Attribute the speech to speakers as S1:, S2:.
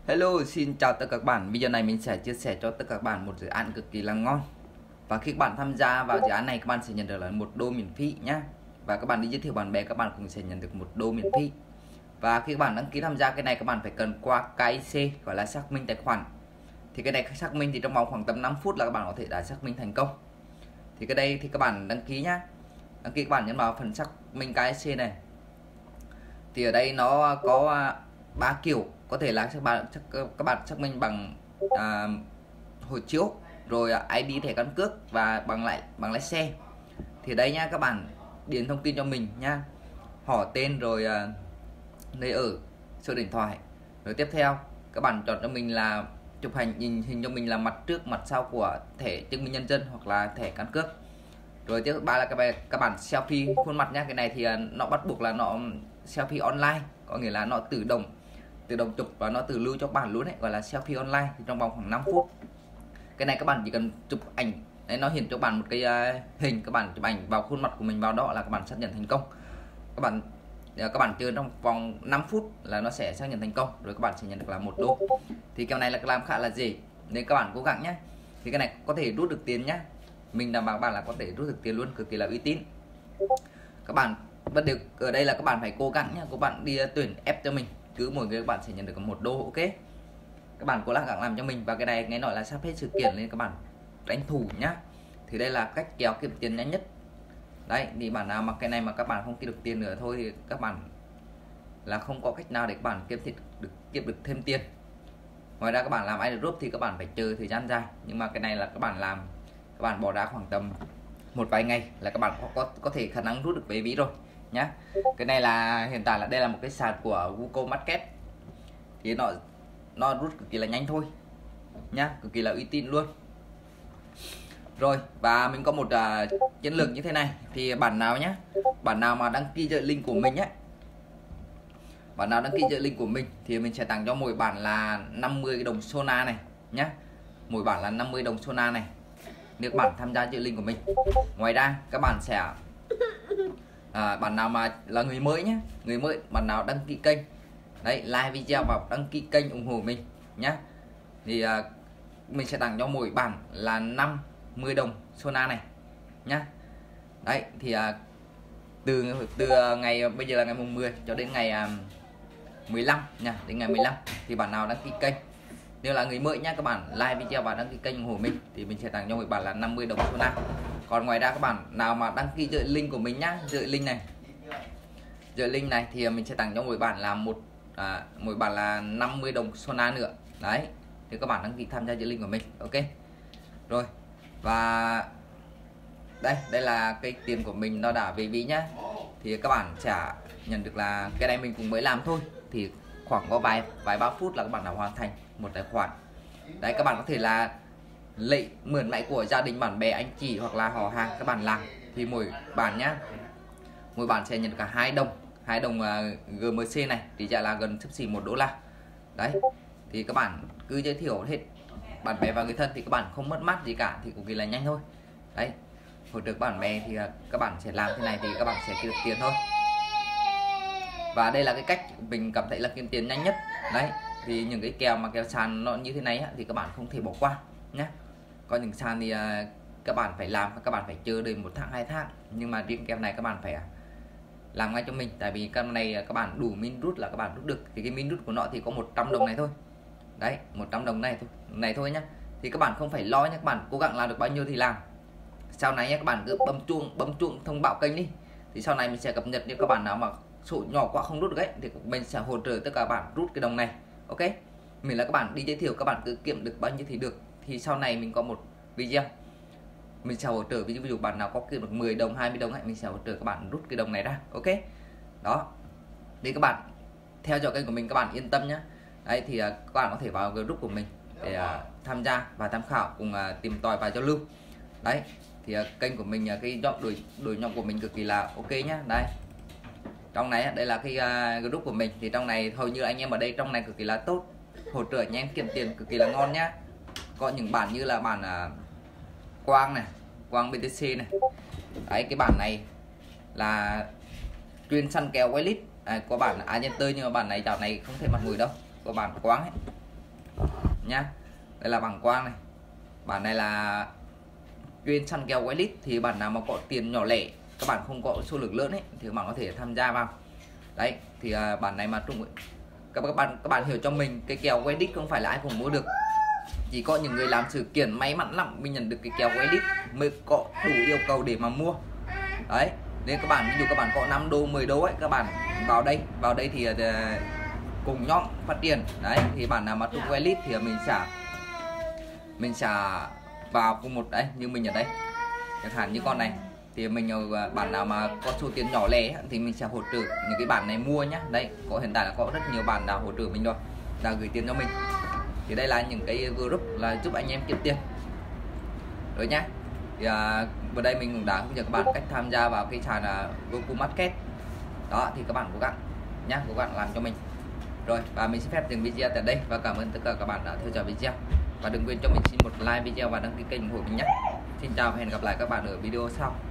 S1: Hello, xin chào tất cả các bạn. Video này mình sẽ chia sẻ cho tất cả các bạn một dự án cực kỳ là ngon. Và khi các bạn tham gia vào dự án này, các bạn sẽ nhận được là 1 đô miễn phí nhá. Và các bạn đi giới thiệu bạn bè, các bạn cũng sẽ nhận được 1 đô miễn phí. Và khi các bạn đăng ký tham gia cái này, các bạn phải cần qua KYC, gọi là xác minh tài khoản. Thì cái này xác minh thì trong vòng khoảng tầm 5 phút là các bạn có thể đã xác minh thành công. Thì cái đây thì các bạn đăng ký nhá. Đăng ký các bạn nhấn vào phần xác minh KYC này. Thì ở đây nó có 3 kiểu, có thể là các bạn xác minh bằng hộ chiếu, rồi ID thẻ căn cước và bằng lái xe. Thì đây nhá, các bạn điền thông tin cho mình nhá, họ tên rồi nơi ở, số điện thoại. Rồi tiếp theo các bạn chọn cho mình là chụp hình cho mình là mặt trước mặt sau của thẻ chứng minh nhân dân hoặc là thẻ căn cước. Rồi tiếp ba là các bạn selfie khuôn mặt nhá. Cái này thì nó bắt buộc là nó selfie online, có nghĩa là nó tự động chụp và nó tự lưu cho bạn luôn đấy, gọi là selfie online. Thì trong vòng khoảng 5 phút cái này các bạn chỉ cần chụp ảnh đấy, nó hiện cho bạn một cái hình, các bạn chụp ảnh vào khuôn mặt của mình vào đó là các bạn xác nhận thành công. Các bạn chơi trong vòng 5 phút là nó sẽ xác nhận thành công, rồi các bạn sẽ nhận được là 1 đô. Thì kèo này là làm khá là dễ nên các bạn cố gắng nhé. Thì cái này có thể rút được tiền nhé, mình đảm bảo các bạn là có thể rút được tiền luôn, cực kỳ là uy tín. Các bạn bắt được ở đây là các bạn phải cố gắng nhé, các bạn đi tuyển ép cho mình, cứ mỗi người các bạn sẽ nhận được 1 đô. Ok, các bạn cố gắng làm cho mình. Và cái này nghe nói là sắp hết sự kiện nên các bạn tranh thủ nhá. Thì đây là cách kéo kiếm tiền nhanh nhất đấy. Thì bạn nào mà cái này mà các bạn không kiếm được tiền nữa thôi thì các bạn là không có cách nào để các bạn kiếm được thêm tiền. Ngoài ra các bạn làm airdrop thì các bạn phải chờ thời gian dài, nhưng mà cái này là các bạn bỏ ra khoảng tầm một vài ngày là các bạn có thể khả năng rút được về ví rồi nhá. Cái này là hiện tại là đây là một cái sàn của Google Market, thì nó rút cực kỳ là nhanh thôi nhá, cực kỳ là uy tín luôn. Rồi, và mình có một chiến lược như thế này. Thì bạn nào nhé, bạn nào mà đăng ký trợ link của mình thì mình sẽ tặng cho mỗi bạn là 50 đồng Sona này nhé. Mỗi bạn là 50 đồng Sona này nếu các bạn tham gia trợ link của mình. Ngoài ra các bạn sẽ bạn nào mà là người mới nhé, người mới, bạn nào đăng ký kênh đấy, like video và đăng ký kênh ủng hộ mình nhé, thì mình sẽ tặng cho mỗi bạn là 50 đồng Sona này nhá. Đấy thì từ ngày bây giờ là ngày mùng 10 cho đến ngày 15 nha, đến ngày 15 thì bạn nào đăng ký kênh, nếu là người mới nhá, các bạn like video và đăng ký kênh ủng hộ mình thì mình sẽ tặng cho mỗi bạn là 50 đồng Sona. Còn ngoài ra các bạn nào mà đăng ký trợ link của mình nhá, trợ link này thì mình sẽ tặng cho mỗi bạn là mỗi bạn là 50 đồng Sona nữa đấy, thì các bạn đăng ký tham gia trợ link của mình. Ok rồi, và đây là cái tiền của mình nó đã về ví nhá. Thì các bạn sẽ nhận được là cái này mình cũng mới làm thôi, thì khoảng có vài 3 phút là các bạn đã hoàn thành một tài khoản đấy. Các bạn có thể là mượn máy của gia đình, bạn bè, anh chị hoặc là họ hàng các bạn làm. Thì mỗi bạn sẽ nhận cả 2 đồng GMC này, thì giá là gần xấp xỉ 1 đô la đấy. Thì các bạn cứ giới thiệu hết bạn bè và người thân thì các bạn không mất mát gì cả, thì cực kỳ là nhanh thôi đấy. Hỗ trợ bạn bè thì các bạn sẽ làm thế này thì các bạn sẽ kiếm được tiền thôi. Và đây là cái cách mình cảm thấy là kiếm tiền nhanh nhất đấy. Thì những cái kèo mà kèo sàn nó như thế này thì các bạn không thể bỏ qua nhé. Có những sàn thì các bạn phải làm, các bạn phải chờ đợi 1 tháng 2 tháng, nhưng mà riêng kèo này các bạn phải làm ngay cho mình, tại vì cái này các bạn đủ min rút là các bạn rút được. Thì cái min rút của nó thì có 100 đồng này thôi đấy, 100 đồng này thôi nhá. Thì các bạn không phải lo nhé, các bạn cố gắng làm được bao nhiêu thì làm. Sau này nhé, các bạn cứ bấm chuông thông báo kênh đi, thì sau này mình sẽ cập nhật. Nếu các bạn nào mà số nhỏ quá không rút được ấy thì mình sẽ hỗ trợ tất cả các bạn rút cái đồng này. Ok, mình là các bạn đi giới thiệu, các bạn cứ kiếm được bao nhiêu thì được. Thì sau này mình có một video mình sẽ hỗ trợ, ví dụ bạn nào có kiếm được 10 đồng 20 đồng ấy, mình sẽ hỗ trợ các bạn rút cái đồng này ra. Ok đó, thì các bạn theo dõi kênh của mình, các bạn yên tâm nhé. Đấy thì các bạn có thể vào group của mình để tham gia và tham khảo cùng tìm tòi và giao lưu đấy. Thì kênh của mình, cái đội nhóm của mình cực kỳ là ok nhá. Đây trong này đây là cái group của mình, thì trong này hầu như anh em ở đây trong này cực kỳ là tốt, hỗ trợ anh em kiếm tiền cực kỳ là ngon nhá. Có những bản như là bản Quang BTC này đấy, cái bản này là chuyên săn kèo whitelist. Có bản Agenter nhưng mà bản này dạo này không thể mặt mùi đâu, có bản Quang ấy nhá. Đây là bảng quang này, bản này là chuyên săn kèo whitelist. Thì bạn nào mà có tiền nhỏ lẻ, các bạn không có số lượng lớn ấy, thì các bạn có thể tham gia vào đấy. Thì bản này mà trung các bạn hiểu cho mình, cái kèo whitelist không phải là ai cũng mua được, chỉ có những người làm sự kiện may mắn lắm mới nhận được cái kèo whitelist, mới có đủ yêu cầu để mà mua đấy. Nên các bạn ví dụ các bạn có 5 đô 10 đô ấy, các bạn vào đây thì cùng nhóm phát triển đấy. Thì bạn nào mà trúng whitelist thì mình sẽ vào cùng một đấy, như mình ở đây chẳng hạn như con này, thì mình bạn nào mà có số tiền nhỏ lẻ thì mình sẽ hỗ trợ những cái bản này mua nhá. Đấy, hiện tại là có rất nhiều bạn nào hỗ trợ mình rồi, đã gửi tiền cho mình. Thì đây là những cái group là giúp anh em kiếm tiền rồi nhá. Thì vừa đây mình cũng đã hướng dẫn các bạn cách tham gia vào cái sàn Goku Market đó. Thì các bạn cố gắng nhá, cố gắng làm cho mình rồi. Và mình xin phép dừng video tại đây và cảm ơn tất cả các bạn đã theo dõi video, và đừng quên cho mình xin một like video và đăng ký kênh ủng hộ mình nhé. Xin chào và hẹn gặp lại các bạn ở video sau.